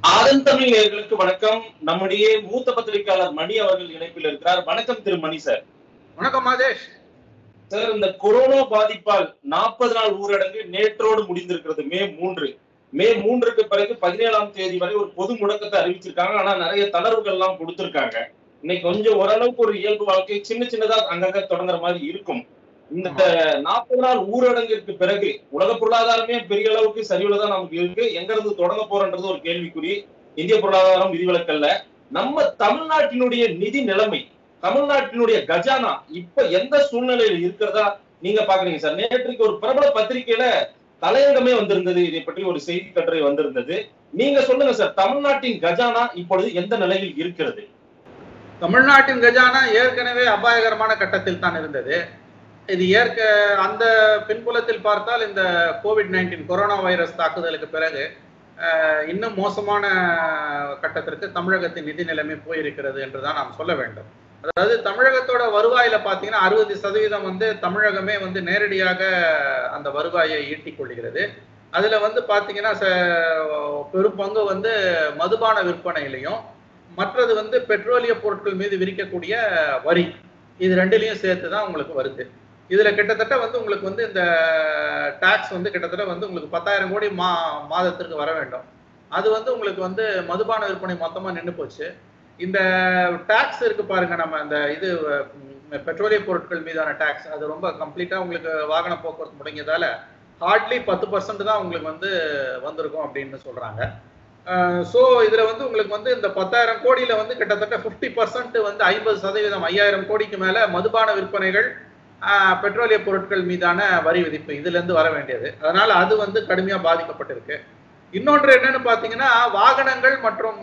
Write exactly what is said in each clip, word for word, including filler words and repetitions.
ஆதன் தமிழ் நேயர்களுக்கு வணக்கம். நம்முடைய மூத்த பத்திரிகையாளர் மணி அவர்கள் இணைப்பில் இருக்கிறார். வணக்கம் திரு மணி சார். வணக்கம் மாதேஷ் சார், இந்த கொரோனா பாதிப்பால் நாற்பது நாள் ஊரடங்கு நேற்றோடு முடிந்திருக்கிறது. மே மூன்று மே மூன்றுக்கு பிறகு பதினேழாம் தேதி வரை ஒரு பொது முடக்கத்தை அறிவிச்சிருக்காங்க. ஆனா நிறைய தளர்வுகள் எல்லாம் கொடுத்திருக்காங்க. இன்னைக்கு கொஞ்சம் ஓரளவுக்கு ஒரு இயல்பு வாழ்க்கை சின்ன சின்னதா அங்கங்க தொடங்குற மாதிரி இருக்கும். இந்த நாற்பது நாள் ஊரடங்கிற்கு பிறகு உலக பொருளாதாரமே பெரிய அளவுக்கு சரிவுலதான் நமக்கு இருக்கு. எங்க இருந்து தொடங்க போறன்றது ஒரு கேள்விக்குறி. இந்திய பொருளாதாரம் விதிவிலக்கல்ல. நம்ம தமிழ்நாட்டினுடைய நிதி நிலைமை, தமிழ்நாட்டினுடைய கஜானா இப்ப எந்த சூழ்நிலையில் இருக்கிறதா நீங்க பாக்குறீங்க சார்? நேற்றுக்கு ஒரு பிரபல பத்திரிகையில தலையங்கமே வந்திருந்தது, இதை பற்றி ஒரு செய்தி கட்டுரை வந்திருந்தது. நீங்க சொல்லுங்க சார், தமிழ்நாட்டின் கஜானா இப்பொழுது எந்த நிலையில் இருக்கிறது? தமிழ்நாட்டின் கஜானா ஏற்கனவே அபாயகரமான கட்டத்தில் தான் இருந்தது. இது ஏற்க அந்த பின்புலத்தில் பார்த்தால் இந்த கோவிட் நைன்டீன் கொரோனா வைரஸ் தாக்குதலுக்கு பிறகு இன்னும் மோசமான கட்டத்திற்கு தமிழகத்தின் நிதி நிலைமை போயிருக்கிறது என்றுதான் நாம் சொல்ல வேண்டும். அதாவது தமிழகத்தோட வருவாயில பார்த்தீங்கன்னா அறுபது சதவீதம் வந்து தமிழகமே வந்து நேரடியாக அந்த வருவாயை ஈட்டிக் கொள்கிறது. அதுல வந்து பார்த்தீங்கன்னா பெரும் பங்கு வந்து மதுபான விற்பனையிலையும், மற்றது வந்து பெட்ரோலிய பொருட்கள் மீது விதிக்கக்கூடிய வரி, இது ரெண்டுலையும் சேர்த்து தான் உங்களுக்கு வருது. இதுல கிட்டத்தட்ட வந்து உங்களுக்கு வந்து இந்த டாக்ஸ் வந்து கிட்டத்தட்ட வந்து உங்களுக்கு பத்தாயிரம் கோடி மா மாதத்திற்கு வர வேண்டும். அது வந்து உங்களுக்கு வந்து மதுபான விற்பனை மொத்தமா நின்று போச்சு. இந்த டாக்ஸ் இருக்கு பாருங்க, நம்ம இந்த இது பெட்ரோலிய பொருட்கள் மீதான டாக்ஸ், அது ரொம்ப கம்ப்ளீட்டா உங்களுக்கு வாகன போக்குவரத்து முடங்கியதால ஹார்ட்லி பத்து பர்சன்ட் தான் உங்களுக்கு வந்து வந்திருக்கும் அப்படின்னு சொல்றாங்க. ஸோ இதுல வந்து உங்களுக்கு வந்து இந்த பத்தாயிரம் கோடியில வந்து கிட்டத்தட்ட பிப்டி பர்சன்ட் வந்து ஐம்பது சதவீதம் ஐயாயிரம் கோடிக்கு மேல மதுபான விற்பனைகள், பெட்ரோலிய பொருட்கள் மீதான வரி விதிப்பு இதுல இருந்து வர வேண்டியது. அதனால அது வந்து கடுமையா பாதிக்கப்பட்டிருக்கு. இன்னொன்று என்னன்னு பாத்தீங்கன்னா, வாகனங்கள் மற்றும்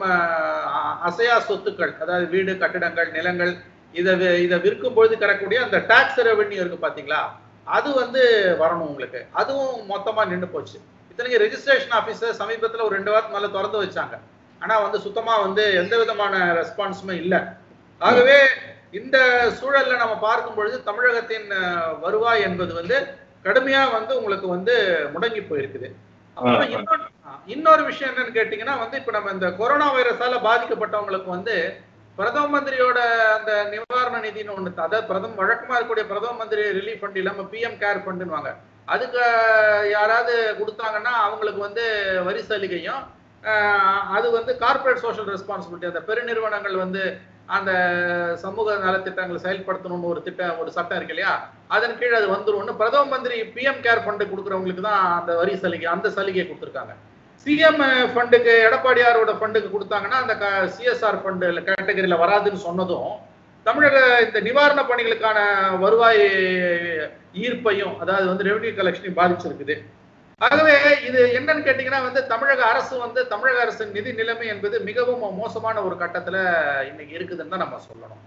அசையா சொத்துக்கள், அதாவது வீடு, கட்டிடங்கள், நிலங்கள், இதை இதை விற்கும் பொழுது தரக்கூடிய அந்த டாக்ஸ் ரெவென்யூ இருக்கு பாத்தீங்களா, அது வந்து வரணும் உங்களுக்கு. அதுவும் மொத்தமா நின்று போச்சு. இத்தனைக்கு ரெஜிஸ்ட்ரேஷன் ஆபீஸர் சமீபத்தில் ஒரு ரெண்டு வாரத்துக்கு மேல திறந்து வச்சாங்க. ஆனா வந்து சுத்தமா வந்து எந்த விதமான ரெஸ்பான்ஸுமே இல்லை. ஆகவே இந்த சூழல்ல நம்ம பார்க்கும் பொழுது தமிழகத்தின் வருவாய் என்பது வந்து கடுமையா வந்து உங்களுக்கு வந்து முடங்கி போயிருக்குது. அப்புறம் இன்னொரு இன்னொரு விஷயம் என்னன்னு கேட்டீங்கன்னா வந்து இப்ப நம்ம இந்த கொரோனா வைரஸால பாதிக்கப்பட்டவங்களுக்கு வந்து பிரதம மந்திரியோட அந்த நிவாரண நிதினு ஒண்ணு, அதாவது பிரதம வழக்கமா இருக்கக்கூடிய பிரதம மந்திரி ரிலீஃப் ஃபண்ட் இல்லாம பிஎம் கேர் ஃபண்டுன்னு, அதுக்கு யாராவது கொடுத்தாங்கன்னா அவங்களுக்கு வந்து வரி சலுகையும், அது வந்து கார்பரேட் சோஷியல் ரெஸ்பான்சிபிலிட்டி, அந்த பெருநிறுவனங்கள் வந்து அந்த சமூக நலத்திட்டங்களை செயல்படுத்தணும்னு ஒரு திட்டம், ஒரு சட்டம் இருக்கு இல்லையா, அதன் கீழ் அது வந்துடும். பிரதம மந்திரி பிஎம் கேர் ஃபண்டு கொடுக்குறவங்களுக்கு தான் அந்த வரி சலுகை, அந்த சலுகையை கொடுத்துருக்காங்க. சிஎம் ஃபண்டுக்கு, எடப்பாடியாரோட ஃபண்டுக்கு கொடுத்தாங்கன்னா அந்த சிஎஸ்ஆர் ஃபண்டு கேட்டகரியில வராதுன்னு சொன்னதும் தமிழக இந்த நிவாரண பணிகளுக்கான வருவாய் ஈர்ப்பையும், அதாவது வந்து ரெவென்யூ கலெக்ஷனையும் பாதிச்சிருக்குது. ஆகவே இது என்னன்னு கேட்டீங்கன்னா வந்து தமிழக அரசு வந்து தமிழக அரசின் நிதி நிலைமை என்பது மிகவும் மோசமான ஒரு கட்டத்துல இன்னைக்கு இருக்குதுன்னு தான் நம்ம சொல்லணும்.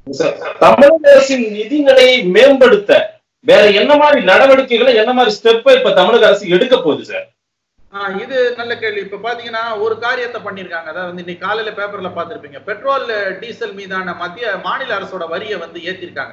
தமிழக அரசின் நிதி நிலையை மேம்படுத்த வேற என்ன மாதிரி நடவடிக்கைகளை, என்ன மாதிரி ஸ்டெப்பை இப்ப தமிழக அரசு எடுக்க போகுது சார்? ஆஹ் இது நல்ல கேள்வி. இப்ப பாத்தீங்கன்னா ஒரு காரியத்தை பண்ணிருக்காங்க. அதாவது வந்து இன்னைக்கு காலையில பேப்பர்ல பாத்திருப்பீங்க, பெட்ரோல் டீசல் மீதான மத்திய மாநில அரசோட வரியை வந்து ஏத்திருக்காங்க.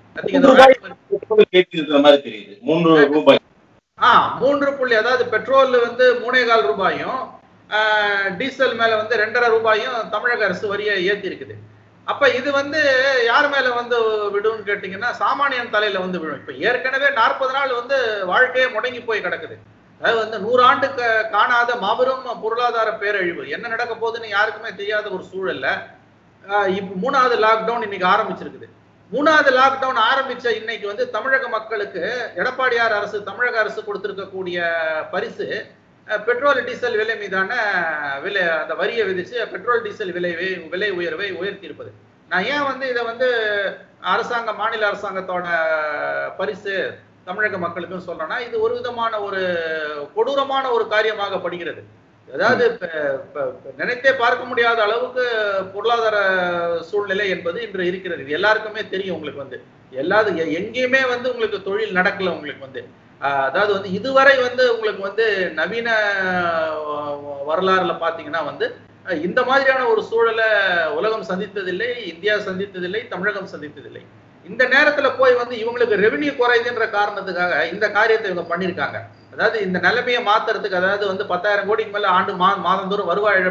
ஆஹ் மூன்று புள்ளி, அதாவது பெட்ரோல் வந்து மூணே கால் ரூபாயும் டீசல் மேல வந்து ரெண்டரை ரூபாயும் தமிழக அரசு வரியை ஏத்தி இருக்குது. அப்ப இது வந்து யார் மேல வந்து விடுன்னு கேட்டீங்கன்னா சாமானியன் தலையில வந்து விடும். இப்ப ஏற்கனவே நாற்பது நாள் வந்து வாழ்க்கையே முடங்கி போய் கிடக்குது. அதாவது வந்து நூறு ஆண்டு காணாத மாபெரும் பொருளாதார பேரழிவு என்ன நடக்க போகுதுன்னு யாருக்குமே தெரியாத ஒரு சூழல்ல இப்ப மூணாவது லாக்டவுன் இன்னைக்கு ஆரம்பிச்சிருக்குது. மூணாவது லாக்டவுன் ஆரம்பிச்ச இன்னைக்கு வந்து தமிழக மக்களுக்கு எடப்பாடியார் அரசு, தமிழக அரசு கொடுத்திருக்கக்கூடிய பரிசு பெட்ரோல் டீசல் விலை மீதான விலை, அந்த வரியை விதிச்சு பெட்ரோல் டீசல் விலை விலை உயர்வை உயர்த்தி இருப்பது. நான் ஏன் வந்து இதை வந்து அரசாங்க மாநில அரசாங்கத்தோட பரிசு தமிழக மக்களுக்கும் சொல்றேன்னா, இது ஒரு விதமான ஒரு கொடூரமான ஒரு காரியமாக படுகிறது. அதாவது நினைத்தே பார்க்க முடியாத அளவுக்கு பொருளாதார சூழ்நிலை என்பது இன்று இருக்கிறது. இது எல்லாருக்குமே தெரியும். உங்களுக்கு வந்து எல்லாரும் எங்கேயுமே வந்து உங்களுக்கு தொழில் நடக்கல. உங்களுக்கு வந்து அதாவது வந்து இதுவரை வந்து உங்களுக்கு வந்து நவீன வரலாறுல பாத்தீங்கன்னா வந்து இந்த மாதிரியான ஒரு சூழலை உலகம் சந்தித்ததில்லை, இந்தியா சந்தித்ததில்லை, தமிழகம் சந்தித்ததில்லை. இந்த நேரத்துல போய் வந்து இவங்களுக்கு ரெவென்யூ குறையுதுன்ற காரணத்துக்காக இந்த காரியத்தை இவங்க பண்ணிருக்காங்க. அதாவது இந்த நிலைமையை மாத்துறதுக்கு, அதாவது வந்து பத்தாயிரம் கோடிக்கு மேல ஆண்டு மா மாதந்தோறும் வருவாய் இழப்பை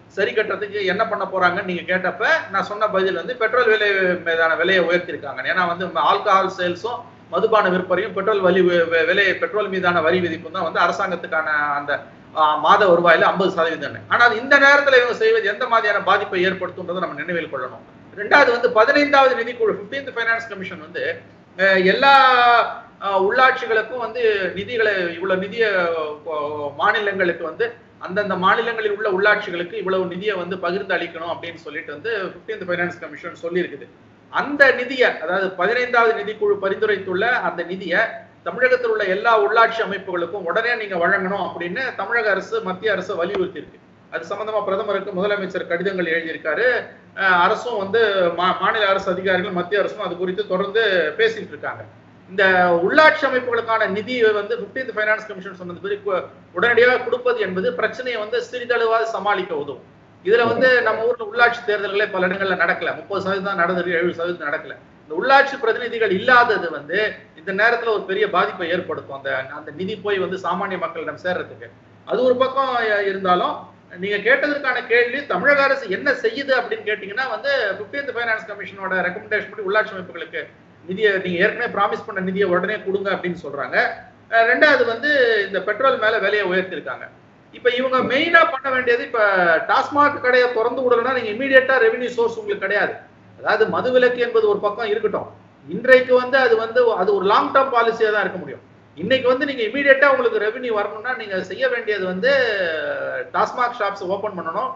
சரி கட்டுறதுக்கு என்ன பண்ண போறாங்கன்னு நீங்க கேட்டப்ப நான் சொன்ன பதில் வந்து பெட்ரோல் விலை மீதான விலையை உயர்த்திருக்காங்க. ஏன்னா வந்து ஆல்கஹால் சேல்ஸும் மதுபான விற்பனையும் பெட்ரோல் வரி விலை பெட்ரோல் மீதான வரி விதிப்பும் தான் வந்து அரசாங்கத்துக்கான அந்த மாத வருவாயில ஐம்பது சதவீதம். ஆனால் இந்த நேரத்தில் இவங்க செய்வது எந்த மாதிரியான பாதிப்பை ஏற்படுத்தும்ன்றதை நம்ம நினைவில் கொள்ளணும். ரெண்டாவது வந்து பதினைந்தாவது நிதிக்குழு பிப்டீன்த் ஃபைனான்ஸ் கமிஷன் வந்து எல்லா உள்ளாட்சிகளுக்கும் வந்து நிதிகளை இவ்வளவு நிதிய மாநிலங்களுக்கு வந்து அந்தந்த மாநிலங்களில் உள்ள உள்ளாட்சிகளுக்கு இவ்வளவு நிதியை வந்து பகிர்ந்து அளிக்கணும் அப்படின்னு சொல்லிட்டு வந்து பிப்டீன்த் ஃபைனான்ஸ் கமிஷன் சொல்லி இருக்குது. அந்த நிதியை, அதாவது பதினைந்தாவது நிதிக்குழு பரிந்துரைத்துள்ள அந்த நிதியை தமிழகத்தில் உள்ள எல்லா உள்ளாட்சி அமைப்புகளுக்கும் உடனே நீங்க வழங்கணும் அப்படின்னு தமிழக அரசு மத்திய அரசு வலியுறுத்தி இருக்கு. அது சம்பந்தமா பிரதமருக்கு முதலமைச்சர் கடிதங்கள் எழுதியிருக்காரு. அரசும் வந்து மாநில அரசு அதிகாரிகள் மத்திய அரசும் அது குறித்து தொடர்ந்து பேசிட்டு இருக்காங்க. இந்த உள்ளாட்சி அமைப்புகளுக்கான நிதியை வந்து பிப்டீன்த் ஃபைனான்ஸ் கமிஷன் சொன்னது உடனடியாக கொடுப்பது என்பது பிரச்சனையை வந்து சிறிதளவாக சமாளிக்க உதவும். இதுல வந்து நம்ம ஊர்ல உள்ளாட்சி தேர்தல்களே பல இடங்கள்ல நடக்கல, முப்பது சதவீதம் நடந்தது, எழுபது சதவீதம் நடக்கல. இந்த உள்ளாட்சி பிரதிநிதிகள் இல்லாதது வந்து இந்த நேரத்துல ஒரு பெரிய பாதிப்பை ஏற்படுத்தும். அந்த அந்த நிதி போய் வந்து சாமானிய மக்களிடம் சேர்றதுக்கு அது ஒரு பக்கம் இருந்தாலும், நீங்க கேட்டதற்கான கேள்வி தமிழக அரசு என்ன செய்யுது அப்படின்னு கேட்டீங்கன்னா வந்து பிப்டீன்த் ஃபைனான்ஸ் கமிஷனோட ரெக்கமெண்டேஷன் படி உள்ளாட்சி அமைப்புகளுக்கு நிதியை நீங்க ஏற்கனவே ப்ராமிஸ் பண்ண நிதியை உடனே கொடுங்க அப்படின்னு சொல்றாங்க. ரெண்டாவது வந்து இந்த பெட்ரோல் மேல விலையை உயர்த்திருக்காங்க. இப்ப இவங்க மெயினா பண்ண வேண்டியது, இப்ப டாஸ்மாக் கடையை திறந்து விடலன்னா நீங்க இமீடியட்டா ரெவென்யூ சோர்ஸ் உங்களுக்கு கிடையாது. அதாவது மதுவிலக்கு என்பது ஒரு பக்கம் இருக்கட்டும், இன்றைக்கு வந்து அது வந்து அது ஒரு லாங் டேர்ம் பாலிசியா தான் இருக்க முடியும். இன்னைக்கு வந்து நீங்க இமீடியட்டா உங்களுக்கு ரெவென்யூ வரணும்னா நீங்க செய்ய வேண்டியது வந்து டாஸ்மாக் ஷாப்ஸ் ஓபன் பண்ணணும்.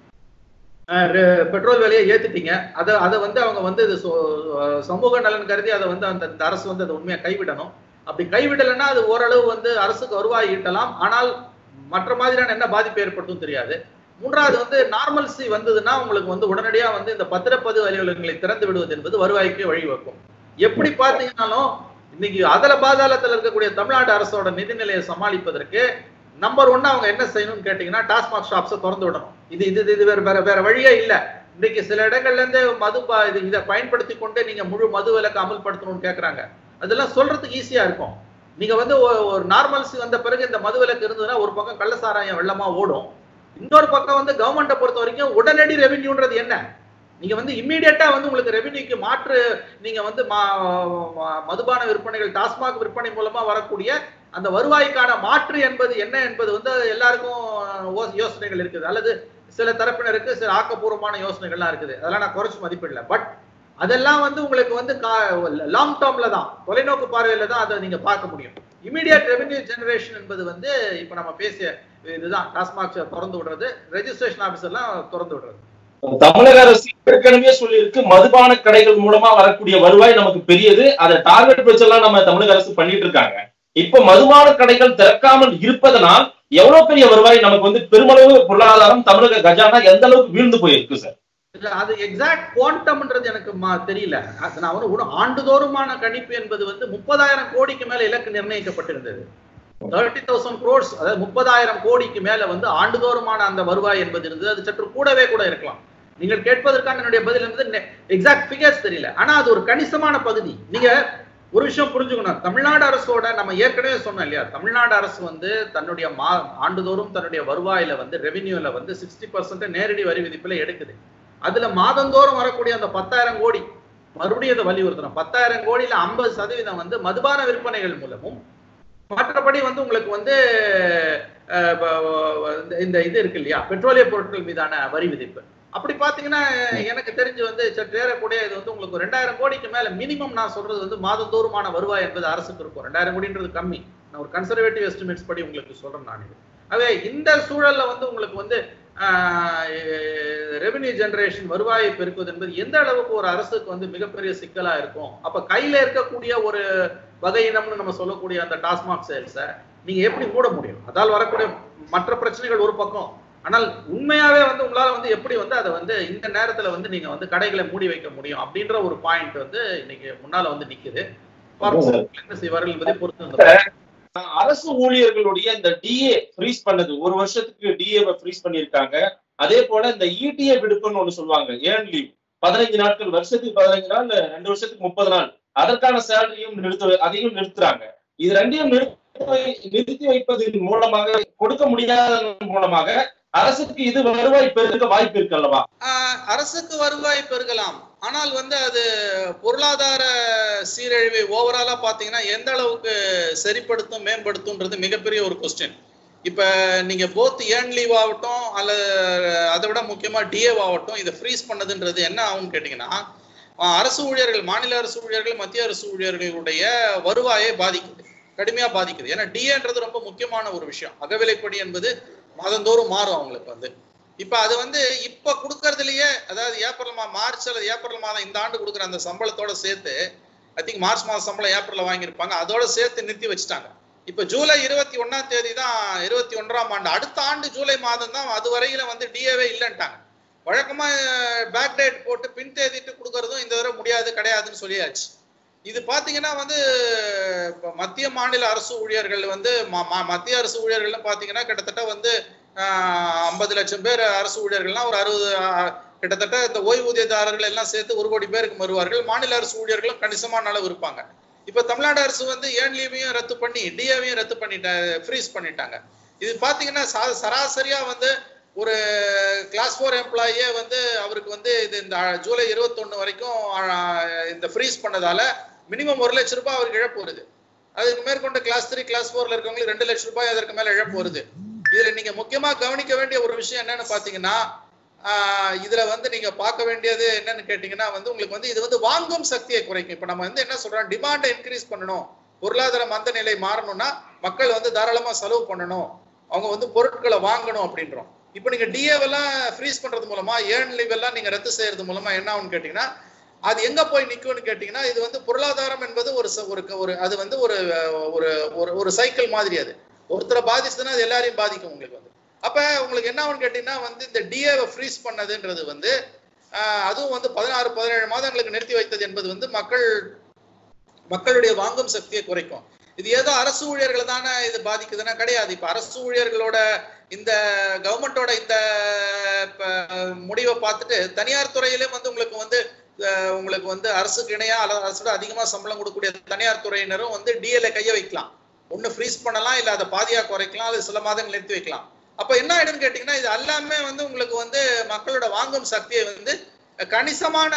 பெட்ரோல் விலையை ஏத்துட்டீங்க, அதை அதை வந்து அவங்க வந்து சமூக நலன் கருதி அதை வந்து அந்த அரசு வந்து அதை உண்மையா கைவிடணும். அப்படி கைவிடலைன்னா அது ஓரளவு வந்து அரசுக்கு வருவாய் ஈட்டலாம், ஆனால் மற்ற மாதிரியான என்ன பாதிப்பு ஏற்படுத்தும் தெரியாது. மூன்றாவது வந்து நார்மல்சி வந்ததுன்னா உங்களுக்கு வந்து உடனடியா வந்து இந்த பத்திரப்பதிவு அலுவலகங்களை திறந்து விடுவது என்பது வருவாய்க்கு வழிவகுக்கும். எப்படி பார்த்தீங்கன்னாலும் இன்னைக்கு அதல பாதாளத்தில் இருக்கக்கூடிய தமிழ்நாடு அரசோட நிதிநிலையை சமாளிப்பதற்கு நம்பர் ஒன்னு அவங்க என்ன செய்யணும்னு கேட்டீங்கன்னா டாஸ்மாக் ஷாப்ஸை திறந்து விடணும். இது இது இது வேற வேற வேற வழியே இல்லை. இன்னைக்கு சில இடங்கள்ல இருந்து மது இது இதை பயன்படுத்தி கொண்டு நீங்க முழு மது விலக்கு அமல்படுத்தணும்னு கேட்கறாங்க. அதெல்லாம் சொல்றதுக்கு ஈஸியா இருக்கும். நீங்க வந்து ஒரு நார்மல்சி வந்த பிறகு இந்த மது விலக்கு இருந்ததுன்னா ஒரு பக்கம் கள்ளசாராயம் வெள்ளமா ஓடும், இன்னொரு பக்கம் வந்து கவர்மெண்ட்டை பொறுத்த வரைக்கும் உடனடி ரெவென்யூன்றது என்ன, நீங்க வந்து இம்மீடியட்டா வந்து உங்களுக்கு ரெவென்யூக்கு மாற்று நீங்க வந்து மதுபான விற்பனைகள் டாஸ்மாக் விற்பனை மூலமா வரக்கூடிய அந்த வருவாய்க்கான மாற்று என்பது என்ன என்பது வந்து எல்லாருக்கும் யோசனைகள் இருக்குது, அல்லது சில தரப்பினருக்கு சில ஆக்கப்பூர்வமான யோசனைகள்லாம் இருக்குது. அதெல்லாம் நான் குறைச்சு மதிப்பிடல. பட் அதெல்லாம் வந்து உங்களுக்கு வந்து லாங் டேர்ம்ல தான், தொலைநோக்கு பார்வையில தான் அதை நீங்க பார்க்க முடியும். இமீடியட் ரெவென்யூ ஜெனரேஷன் என்பது வந்து இப்ப நம்ம பேசிய இதுதான், டாஸ்மாக் திறந்து விடுறது, ரெஜிஸ்ட்ரேஷன் ஆபீஸ் எல்லாம் திறந்து விடுறது. தமிழக அரசு ஏற்கனவே சொல்லியிருக்கு, மதுபான கடைகள் மூலமா வரக்கூடிய வருவாய் நமக்கு பெரியது, அதை டார்கெட் வச்செல்லாம் நம்ம தமிழக அரசு பண்ணிட்டு இருக்காங்க. இப்ப மதுபான கடைகள் திறக்காமல் இருப்பதனால் எவ்வளவு பெரிய வருவாய் நமக்கு வந்து பெருமளவு பொருளாதாரம் தமிழக கஜானா எந்த அளவுக்கு வீழ்ந்து போயிருக்கு சார்? அது எக்ஸாக்ட் குவாண்டம்ன்றது எனக்கு தெரியல. நான் வந்து ஆண்டுதோறுமான கணிப்பு என்பது வந்து முப்பதாயிரம் கோடிக்கு மேல இலக்கு நிர்ணயிக்கப்பட்டிருந்தது. தேர்ட்டி தௌசண்ட் க்ரோர்ஸ், அதாவது முப்பதாயிரம் கோடிக்கு மேல வந்து ஆண்டுதோறுமான அந்த வருவாய் என்பது இருந்தது. அது சற்று கூடவே கூட இருக்கலாம். நீங்கள் கேட்பதற்கான என்னுடைய பதில் என்பது எக்ஸாக்ட் ஃபிகர்ஸ் தெரியல, ஆனா அது ஒரு கணிசமான பகுதி. நீங்க ஒரு விஷயம் புரிஞ்சுக்கணும், தமிழ்நாடு அரசோட நம்ம ஏற்கனவே சொன்னோம் இல்லையா, தமிழ்நாடு அரசு வந்து தன்னுடைய மா ஆண்டுதோறும் தன்னுடைய வருவாயில வந்து ரெவென்யூல வந்து சிக்ஸ்டி பர்சன்ட் நேரடி வரி விதிப்புல எடுக்குது. அதுல மாதந்தோறும் வரக்கூடிய அந்த பத்தாயிரம் கோடி, மறுபடியும் அதை வலியுறுத்தணும், பத்தாயிரம் கோடியில ஐம்பது சதவீதம் வந்து மதுபான விற்பனைகள் மூலமும், மற்றபடி வந்து உங்களுக்கு வந்து இந்த இது இருக்கு இல்லையா, பெட்ரோலிய பொருட்கள் மீதான வரி விதிப்பு. அப்படி பாத்தீங்கன்னா எனக்கு தெரிஞ்சு வந்து சற்று ஏறக்கூடிய இது வந்து உங்களுக்கு ரெண்டாயிரம் கோடிக்கு மேல மினிமம் நான் சொல்றது வந்து மாதந்தோறுமான வருவாய் என்பது அரசுக்கு இருக்கும். ரெண்டாயிரம் கோடின்றது கம்மி, நான் ஒரு கன்சர்வேட்டிவ் எஸ்டிமேட்ஸ் படி உங்களுக்கு சொல்றேன் நான். அதே இந்த சூழல்ல வந்து உங்களுக்கு வந்து ரெவென்யூ ஜெனரேஷன், வருவாயை பெருக்குவது என்பது எந்த அளவுக்கு ஒரு அரசுக்கு வந்து மிகப்பெரிய சிக்கலா இருக்கும். அப்ப கையில இருக்கக்கூடிய ஒரு வகையினம்னு நம்ம சொல்லக்கூடிய அந்த டாஸ்மாக் சேல்ஸை நீங்க எப்படி மூட முடியும்? அதால் வரக்கூடிய மற்ற பிரச்சனைகள் ஒரு பக்கம், ஆனால் உண்மையாவே வந்து உங்களால வந்து எப்படி வந்து அதை வந்து இந்த நேரத்துல வந்து நீங்க வந்து கடைகளை மூடி வைக்க முடியும் அப்படின்ற ஒரு பாயிண்ட் வந்து இன்னைக்கு முன்னால வந்து நிக்குது. என்ன செய்வார்கள் என்பதை பொறுத்து அரசு ஊழியர்களுடைய இந்த டிஏ ஃப்ரீஸ் பண்ணது, ஒரு வருஷத்துக்கு டிஏவை ஃப்ரீஸ் பண்ணிருக்காங்க. அதே போல இந்த இடிஏ விடுப்புன்னு ஒண்ணு சொல்லுவாங்க, ஏர்ன் லீவ், பதினைஞ்சு நாட்கள், வருஷத்துக்கு பதினைஞ்சு நாள், ரெண்டு வருஷத்துக்கு முப்பது நாள், அதற்கான சேலரியும் நிறுத்த அதையும் நிறுத்துறாங்க. இது ரெண்டையும் நிறுத்தி வைப்பதன் மூலமாக, கொடுக்க முடியாத மூலமாக அரசுக்கு இது வருவாய் பெருக வாய்ப்பு இருக்கு அல்லவா? அரசுக்கு வருவாய் பெருகலாம், ஆனால் வந்து அது பொருளாதார சீரழிவை ஓவராலா பாத்தீங்கன்னா எந்த அளவுக்கு சரிப்படுத்தும் மேம்படுத்தும்ன்றது மிகப்பெரிய ஒரு கொஸ்டின். இப்ப நீங்க போத் ஏர்ன் லீவ் ஆகட்டும் அல்ல அதை விட முக்கியமா டிஏவ் ஆகட்டும் இதை ஃப்ரீஸ் பண்ணதுன்றது என்ன ஆகும்னு கேட்டீங்கன்னா அரசு ஊழியர்கள், மாநில அரசு ஊழியர்கள், மத்திய அரசு ஊழியர்களுடைய வருவாயை பாதிக்குது, கடுமையா பாதிக்குது. ஏன்னா டிஏன்றது ரொம்ப முக்கியமான ஒரு விஷயம். அகவிலைப்படி என்பது மாதந்தோறும் மாறும் அவங்களுக்கு வந்து. இப்ப அது வந்து இப்ப கொடுக்கறதுலயே, அதாவது ஏப்ரல் மா மார்ச் அல்லது ஏப்ரல் மாதம் இந்த ஆண்டு கொடுக்குற அந்த சம்பளத்தோட சேர்த்து, ஐ திங்க் மார்ச் மாதம் சம்பளம் ஏப்ரல்ல வாங்கியிருப்பாங்க, அதோட சேர்த்து நிறுத்தி வச்சுட்டாங்க. இப்ப ஜூலை இருபத்தி ஒன்னாம் தேதி தான் இருபத்தி ஒன்றாம் ஆண்டு, அடுத்த ஆண்டு ஜூலை மாதம் தான் அது வரையில வந்து டிஏவே இல்லைன்ட்டாங்க. வழக்கமா பேக் டேட் போட்டு பின் தேதிட்டு கொடுக்கறதும் இந்த தடவை முடியாது, கிடையாதுன்னு சொல்லியாச்சு. இது பாத்தீங்கன்னா வந்து மத்திய மாநில அரசு ஊழியர்கள் வந்து மத்திய அரசு ஊழியர்கள் பாத்தீங்கன்னா கிட்டத்தட்ட வந்து ஐம்பது லட்சம் பேர் அரசு ஊழியர்கள்லாம் ஒரு அறுபது கிட்டத்தட்ட இந்த ஓய்வூதியதாரர்கள் எல்லாம் சேர்த்து ஒரு கோடி பேருக்கு வருவார்கள். மாநில அரசு ஊழியர்களும் கணிசமான அளவு இருப்பாங்க. இப்ப தமிழ்நாடு அரசு வந்து ஏர்ன் லீவையும் ரத்து பண்ணி டிஏவையும் ரத்து பண்ணிட்ட ஃப்ரீஸ் பண்ணிட்டாங்க. இது பாத்தீங்கன்னா சராசரியா வந்து ஒரு கிளாஸ் போர் எம்ப்ளாயே வந்து அவருக்கு வந்து இது இந்த ஜூலை இருபத்தி ஒண்ணு வரைக்கும் இந்த ஃப்ரீஸ் பண்ணதால மினிமம் ஒரு லட்சம் ரூபாய் அவருக்கு இழப்பு வருது. அதுக்கு மேற்கொண்டு கிளாஸ் த்ரீ கிளாஸ் போர்ல இருக்கவங்களுக்கு ரெண்டு லட்சம் ரூபாய் அதற்கு மேல இழப்பு வருது. இதுல நீங்க முக்கியமா கவனிக்க வேண்டிய ஒரு விஷயம் என்னன்னு பாத்தீங்கன்னா இதுல வந்து நீங்க பார்க்க வேண்டியது என்னன்னு கேட்டீங்கன்னா வந்து உங்களுக்கு வந்து இது வந்து வாங்கும் சக்தியை குறைக்கும். இப்ப நம்ம வந்து என்ன சொல்றோம், டிமாண்டை இன்க்ரீஸ் பண்ணணும், பொருளாதார மந்த நிலை மாறணும்னா மக்கள் வந்து தாராளமா செலவு பண்ணணும், அவங்க வந்து பொருட்களை வாங்கணும் அப்படின்றோம். இப்ப நீங்க டிஏவெல்லாம் ஃப்ரீஸ் பண்றது மூலமா, ஏர்ன் லீவ் எல்லாம் நீங்க ரத்து செய்யறது மூலமா என்ன ஆகும்னு கேட்டீங்கன்னா அது எங்க போய் நிக்கும்னு கேட்டீங்கன்னா இது வந்து பொருளாதாரம் என்பது ஒரு ஒரு அது வந்து ஒரு ஒரு ஒரு சைக்கிள் மாதிரி. அது ஒருத்தரை பாதிச்சுதுன்னா அது எல்லாரையும் பாதிக்கும் உங்களுக்கு வந்து. அப்ப உங்களுக்கு என்ன ஆகும்னு கேட்டீங்கன்னா வந்து இந்த டிஏவை ஃப்ரீஸ் பண்ணதுன்றது வந்து அதுவும் வந்து பதினாறு பதினேழு மாதங்களுக்கு நிறுத்தி வைத்தது என்பது வந்து மக்கள் மக்களுடைய வாங்கும் சக்தியை குறைக்கும். இது ஏதோ அரசு ஊழியர்களை தானே இது பாதிக்குதுன்னா கிடையாது. இப்ப அரசு ஊழியர்களோட இந்த கவர்மெண்டோட இந்த முடிவை பார்த்துட்டு தனியார் துறையிலும் வந்து உங்களுக்கு வந்து உங்களுக்கு வந்து அரசுக்கு இணையா அல்லது அரசோட அதிகமா சம்பளம் கொடுக்கக்கூடிய தனியார் துறையினரும் வந்து டிஏல கைய வைக்கலாம். ஒண்ணு ஃப்ரீஸ் பண்ணலாம், இல்ல அதை பாதியா குறைக்கலாம், அல்லது சில மாதங்கள் நிறுத்தி வைக்கலாம். அப்ப என்ன ஆயிடுன்னு கேட்டீங்கன்னா இது எல்லாமே வந்து உங்களுக்கு வந்து மக்களோட வாங்கும் சக்தியை வந்து கணிசமான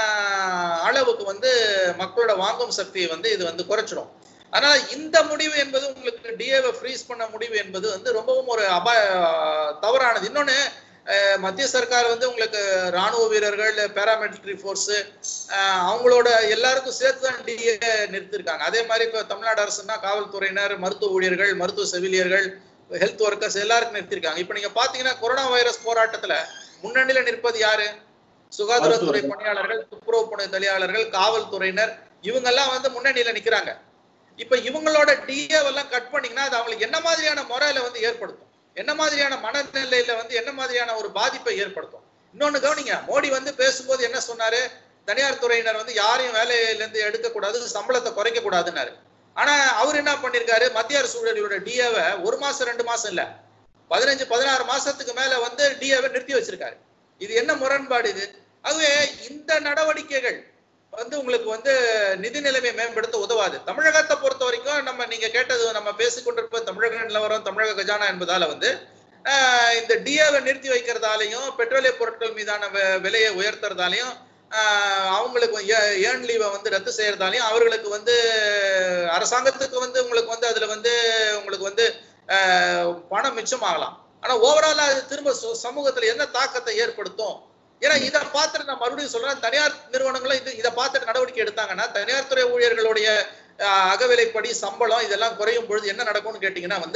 அளவுக்கு வந்து மக்களோட வாங்கும் சக்தியை வந்து இது வந்து குறைச்சிடும். அதனால இந்த முடிவு என்பது உங்களுக்கு டிஏவை ஃப்ரீஸ் பண்ண முடிவு என்பது வந்து ரொம்பவும் ஒரு அபாய தவறானது. இன்னொன்னு மத்திய சர்க்கார் வந்து உங்களுக்கு ராணுவ வீரர்கள், பேராமிலிட்டரி போர்ஸ் அவங்களோட எல்லாருக்கும் சேர்த்து தான் டிஏ நிறுத்திருக்காங்க. அதே மாதிரி இப்ப தமிழ்நாடு அரசுன்னா காவல்துறையினர், மருத்துவ ஊழியர்கள், மருத்துவ செவிலியர்கள், ஹெல்த் ஒர்க்கர்ஸ் எல்லாருக்கும் நிறுத்திருக்காங்க. இப்ப நீங்க பாத்தீங்கன்னா கொரோனா வைரஸ் போராட்டத்துல முன்னணியில நிற்பது யாரு? சுகாதாரத்துறை பணியாளர்கள், துப்புரவு பணி தொழிலாளர்கள், காவல்துறையினர், இவங்க எல்லாம் வந்து முன்னணியில நிக்கிறாங்க. இப்ப இவங்களோட டிஏவெல்லாம் கட் பண்ணீங்கன்னா அது அவங்களுக்கு என்ன மாதிரியான முறையில வந்து ஏற்படுத்தும், என்ன மாதிரியான மனநிலையில வந்து என்ன மாதிரியான ஒரு பாதிப்பை ஏற்படுத்தும். இன்னொன்னு கவனிங்க, மோடி வந்து பேசும்போது என்ன சொன்னாரு, தனியார் துறையினர் வந்து யாரையும் வேலையில இருந்து எடுக்க கூடாது, சம்பளத்தை குறைக்க கூடாதுன்னாரு. ஆனா அவர் என்ன பண்ணிருக்காரு, மத்திய அரசு ஊழியர்களோட டிஏவை ஒரு மாசம் ரெண்டு மாசம் இல்ல பதினஞ்சு பதினாறு மாசத்துக்கு மேல வந்து டிஏவை நிறுத்தி வச்சிருக்காரு. இது என்ன முரண்பாடு இது? ஆகவே இந்த நடவடிக்கைகள் வந்து உங்களுக்கு வந்து நிதி நிலைமையை மேம்படுத்த உதவாது. தமிழகத்தை பொறுத்த வரைக்கும் நம்ம நீங்க கேட்டது நம்ம பேசிக்கொண்டிருப்ப தமிழக நிலவரம், தமிழக கஜானா என்பதால வந்து இந்த டிஏவை நிறுத்தி வைக்கிறதாலையும் பெட்ரோலிய பொருட்கள் மீதான விலையை உயர்த்துறதாலையும் அவங்களுக்கு ஏர்ன் லீவை வந்து ரத்து செய்யறதாலையும் அவர்களுக்கு வந்து அரசாங்கத்துக்கு வந்து உங்களுக்கு வந்து அதுல வந்து உங்களுக்கு வந்து பணம் மிச்சமாகலாம். ஆனா ஓவராலா அது திரும்ப சமூகத்துல என்ன தாக்கத்தை ஏற்படுத்தும்? ஏன்னா இதை பார்த்துட்டு நான் மறுபடியும் சொல்றேன், தனியார் நிறுவனங்களும் இது இதை பார்த்துட்டு நடவடிக்கை எடுத்தாங்கன்னா தனியார் துறை ஊழியர்களுடைய அகவிலைப்படி சம்பளம் இதெல்லாம் குறையும் பொழுது என்ன நடக்கும்னு கேட்டீங்கன்னா வந்து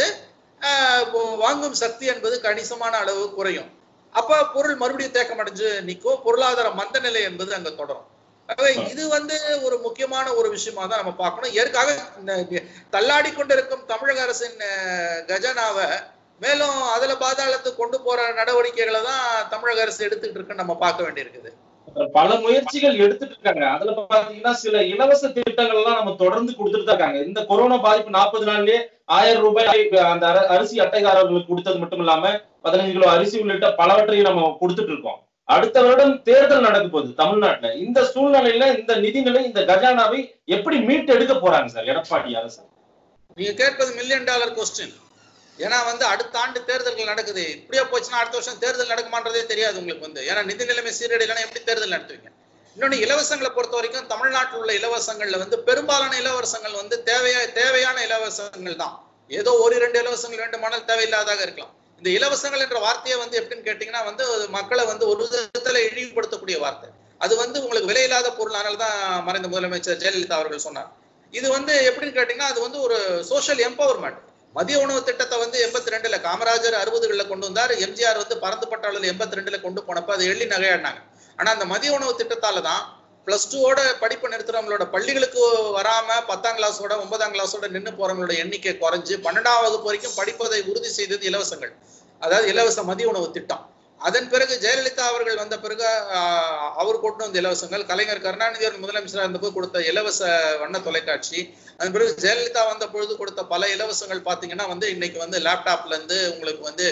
வாங்கும் சக்தி என்பது கணிசமான அளவு குறையும். அப்ப பொருள் மறுபடியும் தேக்கம் அடைஞ்சு நிற்கும், பொருளாதார மந்த நிலை என்பது அங்க தொடரும். இது வந்து ஒரு முக்கியமான ஒரு விஷயமா தான் நம்ம பார்க்கணும். ஏற்காக தள்ளாடி கொண்டிருக்கும் தமிழக அரசின் கஜானாவை மேலும் அதுல பாதாளத்துக்கு கொண்டு போற நடவடிக்கைகளை தான் தமிழக அரசு எடுத்துட்டு இருக்குன்னு நம்ம பார்க்க வேண்டியிருக்குது. பல முயற்சிகள் எடுத்துட்டு இருக்காங்க. அதுல பாத்தீங்கன்னா சில இலவச திட்டங்கள் எல்லாம் நம்ம தொடர்ந்து கொடுத்துட்டு தான் இருக்காங்க. இந்த கொரோனா பாதிப்பு நாற்பது நாள்லயே ஆயிரம் ரூபாய் அந்த அரிசி அட்டைதாரர்களுக்கு கொடுத்தது மட்டும் இல்லாம பதினஞ்சு கிலோ அரிசி உள்ளிட்ட பலவற்றையும் நம்ம கொடுத்துட்டு இருக்கோம். அடுத்த வருடம் தேர்தல் நடக்க போகுது தமிழ்நாட்டுல. இந்த சூழ்நிலையில இந்த நிதிநிலை, இந்த கஜானாவை எப்படி மீட்டு எடுக்க போறாங்க சார் எடப்பாடி அரசு? நீங்க கேட்பது மில்லியன் டாலர் கொஸ்டின். ஏன்னா வந்து அடுத்த ஆண்டு தேர்தல்கள் நடக்குது. இப்படியே போச்சுன்னா அடுத்த வருஷம் தேர்தல் நடக்குமான்றதே தெரியாது உங்களுக்கு வந்து. ஏன்னா நிதி நிலைமை சீரடையலைன்னா எப்படி தேர்தல் நடத்துவீங்க? இன்னொன்னு இலவசங்களை பொறுத்த வரைக்கும் தமிழ்நாட்டில் உள்ள இலவசங்கள்ல வந்து பெரும்பாலான இலவசங்கள் வந்து தேவையா தேவையான இலவசங்கள் தான். ஏதோ ஒரு இரண்டு இலவசங்கள் வேண்டுமானால் தேவையில்லாதாக இருக்கலாம். இந்த இலவசங்கள் என்ற வார்த்தையை வந்து எப்படின்னு கேட்டீங்கன்னா வந்து மக்களை வந்து ஒரு விதத்துல இழிவுபடுத்தக்கூடிய வார்த்தை. அது வந்து உங்களுக்கு விலையில்லாத பொருள். அதனாலதான் மறைந்த முதலமைச்சர் ஜெயலலிதா அவர்கள் சொன்னார். இது வந்து எப்படின்னு கேட்டீங்கன்னா அது வந்து ஒரு சோசியல் எம்பவர்மெண்ட். மதிய உணவு திட்டத்தை வந்து எண்பத்தி ரெண்டுல காமராஜர் அறுபதுகள்ல கொண்டு வந்தார். எம்ஜிஆர் வந்து பறந்துபட்ட அளவில் எண்பத்தி ரெண்டுல கொண்டு போனப்ப அதை எள்ளி நகையாடினாங்க. ஆனா அந்த மதிய உணவு திட்டத்தால தான் பிளஸ் டூவோட படிப்பு நிறுத்துறவங்களோட பள்ளிகளுக்கு வராம பத்தாம் கிளாஸோட ஒன்பதாம் கிளாஸோட நின்று போறவங்களோட எண்ணிக்கை குறைஞ்சு பன்னெண்டாம் வகுப்பு வரைக்கும் படிப்பதை உறுதி செய்தது இலவசங்கள், அதாவது இலவச மதிய உணவு திட்டம். அதன் பிறகு ஜெயலலிதா அவர்கள் வந்த பிறகு அவர் கொண்டு வந்த இலவசங்கள், கலைஞர் கருணாநிதி அவர்கள் முதலமைச்சராக இருந்தபோது கொடுத்த இலவச வண்ண தொலைக்காட்சி, அதன் பிறகு ஜெயலலிதா வந்த பொழுது கொடுத்த பல இலவசங்கள் பாத்தீங்கன்னா வந்து இன்னைக்கு வந்து லேப்டாப்ல இருந்து உங்களுக்கு வந்து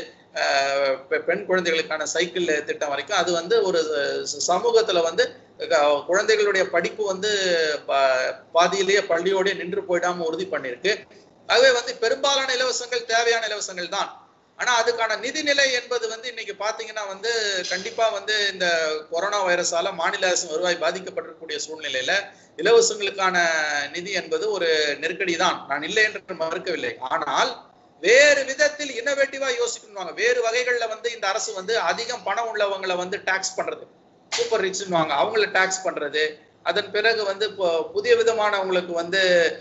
பெண் குழந்தைகளுக்கான சைக்கிள் திட்டம் வரைக்கும் அது வந்து ஒரு சமூகத்துல வந்து குழந்தைகளுடைய படிப்பு வந்து பாதியிலேயே பள்ளியோடய நின்று போயிடாம உறுதி பண்ணிருக்கு. ஆகவே வந்து பெரும்பாலான இலவசங்கள் தேவையான இலவசங்கள் தான். ஆனா அதுக்கான நிதிநிலை என்பது வந்து இன்னைக்கு பாத்தீங்கன்னா வந்து கண்டிப்பா வந்து இந்த கொரோனா வைரஸால மாநில அரசு வருவாய் பாதிக்கப்பட்டிருக்கக்கூடிய சூழ்நிலையில இலவசங்களுக்கான நிதி என்பது ஒரு நெருக்கடி தான். நான் இல்லை என்று மறுக்கவில்லை. ஆனால் வேறு விதத்தில் இன்னோவேட்டிவா யோசிக்கணுவாங்க. வேறு வகைகள்ல வந்து இந்த அரசு வந்து அதிகம் பணம் உள்ளவங்களை வந்து டாக்ஸ் பண்றது, சூப்பர் ரிச்னுவாங்க, அவங்களை டாக்ஸ் பண்றது. அதன் பிறகு வந்து புதிய விதமானவங்களுக்கு வந்து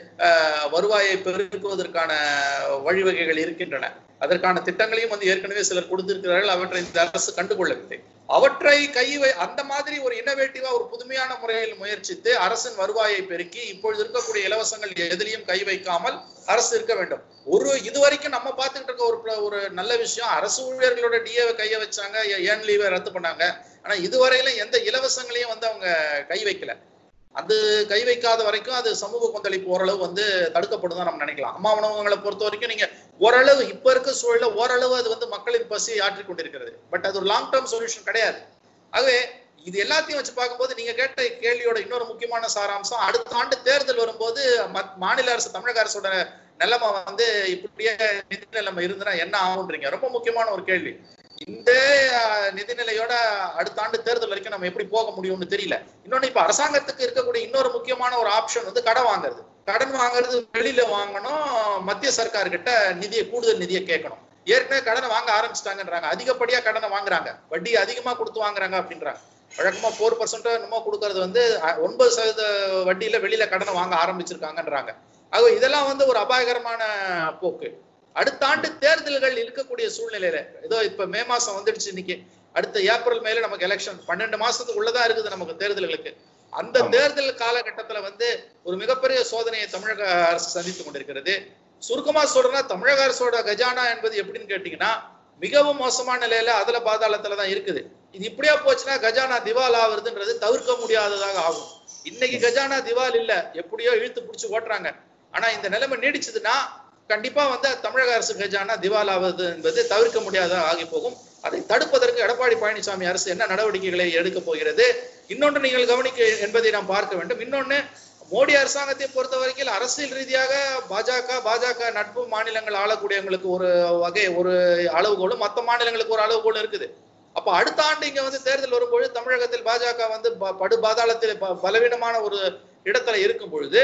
வருவாயை பெருக்குவதற்கான வழிவகைகள் இருக்கின்றன. அதற்கான திட்டங்களையும் வந்து ஏற்கனவே சிலர் கொடுத்திருக்கிறார்கள். அவற்றை இந்த அரசு கண்டுகொள்ளவில்லை. அவற்றை கை அந்த மாதிரி ஒரு இன்னோவேட்டிவா ஒரு புதுமையான முறையில் முயற்சித்து அரசின் வருவாயை பெருக்கி இப்பொழுது இருக்கக்கூடிய இலவசங்கள் எதிலையும் கை வைக்காமல் அரசு இருக்க வேண்டும். ஒரு இதுவரைக்கும் நம்ம பார்த்துக்கிட்டு இருக்க ஒரு ஒரு நல்ல விஷயம், அரசு ஊழியர்களோட டிஏவை கைய வச்சாங்க, ஏன் லீவை ரத்து பண்ணாங்க. ஆனா இதுவரையில எந்த இலவசங்களையும் வந்து அவங்க கை வைக்கல. அது கை வைக்காத வரைக்கும் அது சமூக கொந்தளிப்பு ஓரளவு வந்து தடுக்கப்படும் தான் நம்ம நினைக்கலாம். அம்மா உணவகங்களை பொறுத்த வரைக்கும் நீங்க ஓரளவு இப்ப இருக்க சூழல ஓரளவு அது வந்து மக்களின் பசியை ஆற்றிக் கொண்டிருக்கிறது. பட் அது ஒரு லாங் டேர்ம் சொல்யூஷன் கிடையாது. ஆகவே இது எல்லாத்தையும் வச்சு பார்க்கும்போது நீங்க கேட்ட கேள்வியோட இன்னொரு முக்கியமான சாராம்சம், அடுத்த ஆண்டு தேர்தல் வரும்போது மாநில அரசு தமிழக அரசோட நிலைமை வந்து இப்படியே நிதி நிலைமை இருந்துன்னா என்ன ஆகுன்றீங்க, ரொம்ப முக்கியமான ஒரு கேள்வி. இந்த நிதிநிலையோட அடுத்த ஆண்டு தேர்தல் வரைக்கும் நம்ம எப்படி போக முடியும்னு தெரியல. இன்னொன்னு இப்ப அரசாங்கத்துக்கு இருக்கக்கூடிய இன்னொரு முக்கியமான ஒரு ஆப்ஷன் வந்து கடன் வாங்குறது. கடன் வாங்குறது வெளியில வாங்கணும், மத்திய சர்க்கார் கிட்ட நிதியை கூடுதல் நிதியை கேட்கணும். ஏற்கனவே கடனை வாங்க ஆரம்பிச்சிட்டாங்கன்றாங்க, அதிகப்படியா கடனை வாங்குறாங்க, வட்டி அதிகமா கொடுத்து வாங்குறாங்க அப்படின்றாங்க. வழக்கமா போர் பர்சன்ட் என்னமோ கொடுக்கறது வந்து ஒன்பது சதவீத வட்டியில வெளியில கடனை வாங்க ஆரம்பிச்சிருக்காங்கன்றாங்க. ஆக இதெல்லாம் வந்து ஒரு அபாயகரமான போக்கு. அடுத்த ஆண்டு தேர்தல்கள் இருக்கக்கூடிய சூழ்நிலையில ஏதோ இப்ப மே மாசம் வந்துடுச்சு, இன்னைக்கு அடுத்த ஏப்ரல் மேல நமக்கு எலெக்ஷன் பன்னெண்டு மாசத்துக்கு உள்ளதா இருக்குது நமக்கு தேர்தல்களுக்கு. அந்த தேர்தல் காலகட்டத்துல வந்து ஒரு மிகப்பெரிய சோதனையை தமிழக அரசு சந்தித்துக் கொண்டிருக்கிறது. சுருக்கமா சொல்றேன்னா தமிழக அரசோட கஜானா என்பது எப்படின்னு கேட்டீங்கன்னா மிகவும் மோசமான நிலையில அதுல பாதாளத்துலதான் இருக்குது. இது இப்படியா போச்சுன்னா கஜானா திவால் ஆகுறதுன்றது தவிர்க்க முடியாததாக ஆகும். இன்னைக்கு கஜானா திவால் இல்ல, எப்படியோ இழுத்து பிடிச்சு ஓட்டுறாங்க. ஆனா இந்த நிலைமை நீடிச்சதுன்னா கண்டிப்பா வந்து தமிழக அரசு கஜானா திவால் ஆவது என்பது தவிர்க்க முடியாத ஆகி போகும். அதை தடுப்பதற்கு எடப்பாடி பழனிசாமி அரசு என்ன நடவடிக்கைகளை எடுக்க போகிறது, இன்னொன்று நீங்கள் கவனிக்க என்பதை நாம் பார்க்க வேண்டும். இன்னொன்னு, மோடி அரசாங்கத்தை பொறுத்த வரைக்கும் அரசியல் ரீதியாக பாஜக பாஜக நட்பு மாநிலங்கள் ஆளக்கூடியவங்களுக்கு ஒரு வகை ஒரு அளவுகோலும் மற்ற மாநிலங்களுக்கு ஒரு அளவுகோலும் இருக்குது. அப்ப அடுத்த ஆண்டு இங்க வந்து தேர்தல் வரும்பொழுது தமிழகத்தில் பாஜக வந்து படு பாதாளத்தில் பலவீனமான ஒரு இடத்துல இருக்கும் பொழுது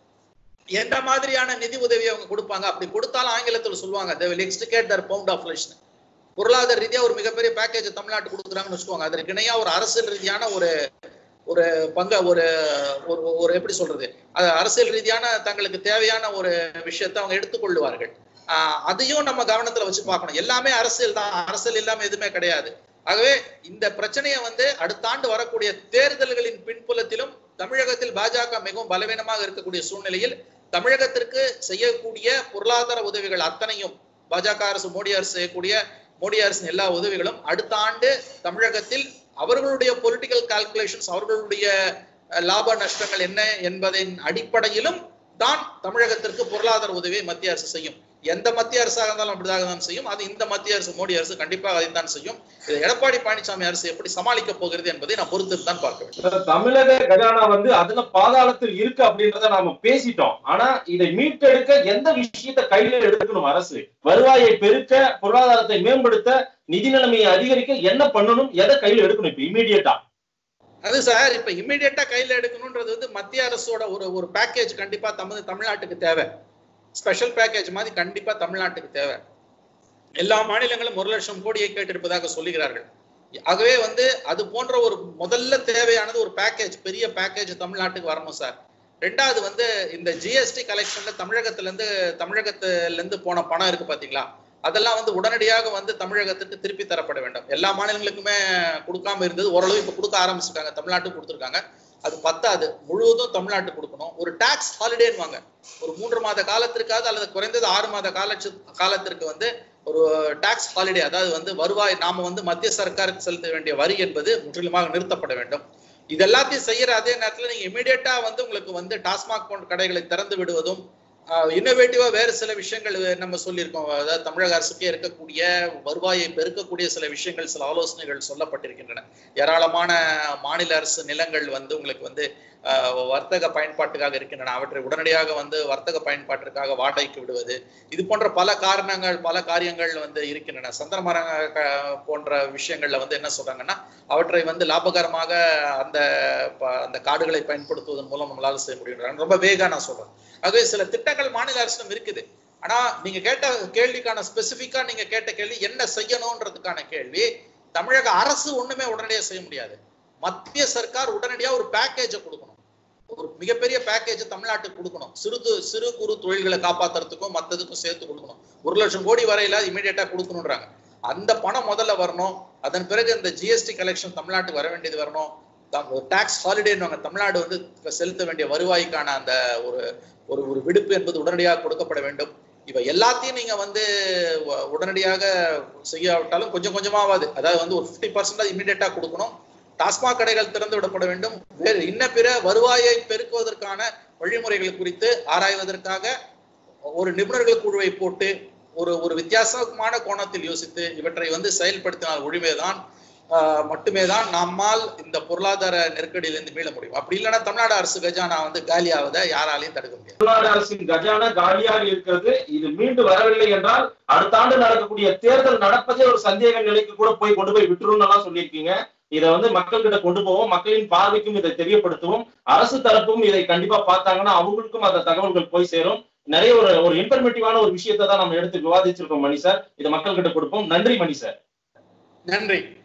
எந்த மாதிரியான நிதி உதவி அவங்க கொடுப்பாங்க? அப்படி கொடுத்தாலும் ஆங்கிலத்தில் சொல்லுவாங்க they will extricate their pound of flesh. பொருளாதார ரீதியா ஒரு மிகப்பெரிய பேக்கேஜ் தமிழ்நாட்டு கொடுக்குறாங்கன்னு வச்சுக்கோங்க. அதற்கு இணையா ஒரு அரசியல் ரீதியான ஒரு ஒரு பங்க ஒரு ஒரு எப்படி சொல்றது, அரசியல் ரீதியான தங்களுக்கு தேவையான ஒரு விஷயத்தை அவங்க எடுத்துக்கொள்ளுவார்கள். ஆஹ் அதையும் நம்ம கவனத்துல வச்சு பார்க்கணும். எல்லாமே அரசியல் தான், அரசியல் இல்லாம எதுவுமே கிடையாது. ஆகவே இந்த பிரச்சனையை வந்து அடுத்த ஆண்டு வரக்கூடிய தேர்தல்களின் பின்புலத்திலும் தமிழகத்தில் பாஜக மிகவும் பலவீனமாக இருக்கக்கூடிய சூழ்நிலையில் தமிழகத்திற்கு செய்யக்கூடிய பொருளாதார உதவிகள் அத்தனையும் பாஜக அரசு மோடி அரசு செய்யக்கூடிய மோடி அரசின் எல்லா உதவிகளும் அடுத்த ஆண்டு தமிழகத்தில் அவர்களுடைய பொலிட்டிக்கல் கால்குலேஷன்ஸ் அவர்களுடைய லாப நஷ்டங்கள் என்ன என்பதன் அடிப்படையிலும் தான் தமிழகத்திற்கு பொருளாதார உதவியை மத்திய அரசு செய்யும். எந்த மத்திய அரசாக இருந்தாலும் அப்படிதாக தான் செய்யும். அது இந்த மத்திய அரசு மோடி அரசு கண்டிப்பாக அதைத்தான் செய்யும். இதை எடப்பாடி பழனிசாமி அரசு எப்படி சமாளிக்க போகிறது என்பதை நான் பொறுத்து தான் பார்க்க வேண்டும். தமிழக கஜானா வந்து அதுல பாதாளத்தில் இருக்கு அப்படின்றத நாம பேசிட்டோம். ஆனா இதை மீட்டெடுக்க எந்த விஷயத்தை கையில எடுக்கணும் அரசு? வருவாயை பெருக்க, பொருளாதாரத்தை மேம்படுத்த, நிதி நிலைமையை அதிகரிக்க என்ன பண்ணணும்? எதை கையில எடுக்கணும் இப்ப இமீடியட்டா? அது சார், இப்ப இமீடியட்டா கையில எடுக்கணும்ன்றது வந்து மத்திய அரசோட ஒரு ஒரு பேக்கேஜ் கண்டிப்பா தமிழ் தமிழ்நாட்டுக்கு தேவை. ஸ்பெஷல் பேக்கேஜ் மாதிரி கண்டிப்பா தமிழ்நாட்டுக்கு தேவை. எல்லா மாநிலங்களும் ஒரு லட்சம் கோடியை கேட்டிருப்பதாக சொல்லுகிறார்கள். ஆகவே வந்து அது போன்ற ஒரு முதல்ல தேவையானது ஒரு பேக்கேஜ், பெரிய பேக்கேஜ் தமிழ்நாட்டுக்கு வரணும் சார். ரெண்டாவது வந்து இந்த ஜிஎஸ்டி கலெக்ஷன்ல தமிழகத்துல இருந்து தமிழகத்துல இருந்து போன பணம் இருக்கு பாத்தீங்களா, அதெல்லாம் வந்து உடனடியாக வந்து தமிழகத்துக்கு திருப்பி தரப்பட வேண்டும். எல்லா மாநிலங்களுக்குமே கொடுக்காம இருந்தது, ஓரளவு இப்ப கொடுக்க ஆரம்பிச்சிருக்காங்க. தமிழ்நாட்டுக்கு கொடுத்துருக்காங்க, அது பத்தாது, முழுவதும் தமிழ்நாட்டுக்கு கொடுக்கணும். ஒரு டாக்ஸ் ஹாலிடேன்னு வாங்க, ஒரு மூன்று மாத காலத்திற்காவது அல்லது குறைந்தது ஆறு மாத கால காலத்திற்கு வந்து ஒரு டாக்ஸ் ஹாலிடே, அதாவது வந்து வருவாய் நாம வந்து மத்திய சர்க்காருக்கு செலுத்த வேண்டிய வரி என்பது முற்றிலுமாக நிறுத்தப்பட வேண்டும். இது எல்லாத்தையும் செய்யற அதே நேரத்தில் நீங்க இமீடியட்டா வந்து உங்களுக்கு வந்து டாஸ்மாக் போன்ற கடைகளை திறந்து விடுவதும், இன்னோவேட்டிவா வேறு சில விஷயங்கள் நம்ம சொல்லியிருக்கோம். அதாவது தமிழக அரசுக்கே இருக்கக்கூடிய வருவாயை பெருக்கக்கூடிய சில விஷயங்கள், சில ஆலோசனைகள் சொல்லப்பட்டிருக்கின்றன. ஏராளமான மாநில அரசு நிலங்கள் வந்து உங்களுக்கு வந்து வர்த்தக பயன்பாட்டுக்காக இருக்கின்றன. அவற்றை உடனடியாக வந்து வர்த்தக பயன்பாட்டிற்காக வாடகைக்கு விடுவது, இது போன்ற பல காரணங்கள் பல காரியங்கள் வந்து இருக்கின்றன. சந்தன மரம் போன்ற விஷயங்கள்ல வந்து என்ன சொல்றாங்கன்னா, அவற்றை வந்து லாபகரமாக அந்த அந்த காடுகளை பயன்படுத்துவதன் மூலம் நம்மளால செய்ய முடியும். ரொம்ப வேகா நான் சொல்றேன். ஆகவே சில திட்டங்கள் மாநில அரசும் இருக்குது. ஆனா நீங்க கேட்ட கேள்விக்கான ஸ்பெசிபிக்கா நீங்க கேட்ட கேள்வி என்ன செய்யணும்ன்றதுக்கான கேள்வி, தமிழக அரசு ஒண்ணுமே உடனடியாக செய்ய முடியாது. மத்திய சர்க்கார் உடனடியாக ஒரு பேக்கேஜை கொடுக்கணும், ஒரு மிகப்பெரிய பேக்கேஜ் தமிழ்நாட்டுக்கு கொடுக்கணும். சிறு சிறு குறு தொழில்களை காப்பாத்துறதுக்கும் மற்றதுக்கும் சேர்த்து கொடுக்கணும். ஒரு லட்சம் கோடி வரையில இமீடியட்டா கொடுக்கணும்ன்றாங்க. அந்த பணம் முதல்ல வரணும். அதன் பிறகு இந்த ஜிஎஸ்டி கலெக்ஷன் தமிழ்நாட்டுக்கு வர வேண்டியது வரணும். டாக்ஸ் ஹாலிடேன்னு தமிழ்நாடு வந்து செலுத்த வேண்டிய வருவாய்க்கான அந்த ஒரு ஒரு ஒரு விடுப்பு என்பது உடனடியாக கொடுக்கப்பட வேண்டும். இவ எல்லாத்தையும் நீங்க வந்து உடனடியாக செய்யாவிட்டாலும் கொஞ்சம் கொஞ்சமாவது, அதாவது வந்து ஒரு பிப்டி பர்சன்ட் இமீடியட்டா கொடுக்கணும். டாஸ்மாக் கடைகள் திறந்து விடப்பட வேண்டும். வேறு இன்ன பிற வருவாயை பெருக்குவதற்கான வழிமுறைகள் குறித்து ஆராய்வதற்காக ஒரு நிபுணர்கள் குழுவை போட்டு ஒரு ஒரு வித்தியாசமான கோணத்தில் யோசித்து இவற்றை வந்து செயல்படுத்தினால் ஒழிமைதான் மட்டுமே தான் நம்மால் இந்த பொருளாதார நெருக்கடியிலிருந்து மீள முடியும். அப்படி இல்லைன்னா தமிழ்நாடு அரசு கஜானா வந்து காலியாவதை யாராலையும் தடுக்க முடியாது. தமிழ்நாடு அரசின் கஜானா காலியாக இருக்கிறது. இது மீண்டு வரவில்லை என்றால் அடுத்த ஆண்டு நடக்கக்கூடிய தேர்தல் நடப்பதே ஒரு சந்தேக நிலைக்கு கூட போய் கொண்டு போய் விட்டுரும் எல்லாம் சொல்லியிருக்கீங்க. இதை வந்து மக்கள் கிட்ட கொண்டு போவோம், மக்களின் பார்வைக்கும் இதை தெரியப்படுத்துவோம். அரசு தரப்பும் இதை கண்டிப்பா பார்த்தாங்கன்னா அவங்களுக்கும் அந்த தகவல்கள் போய் சேரும். நிறைய ஒரு ஒரு இன்ஃபர்மேட்டிவான ஒரு விஷயத்தை தான் நம்ம எடுத்து விவாதிச்சிருக்கோம் மணி சார். இதை மக்கள் கிட்ட கொடுப்போம். நன்றி மணி சார். நன்றி.